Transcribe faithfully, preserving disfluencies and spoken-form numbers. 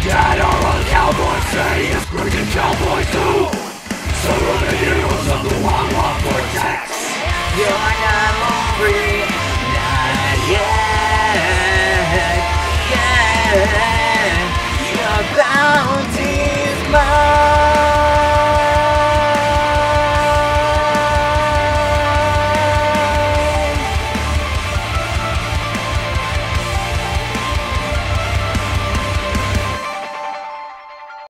Dead are all cowboys, say it's freaking cowboys too. Some of the heroes of the wild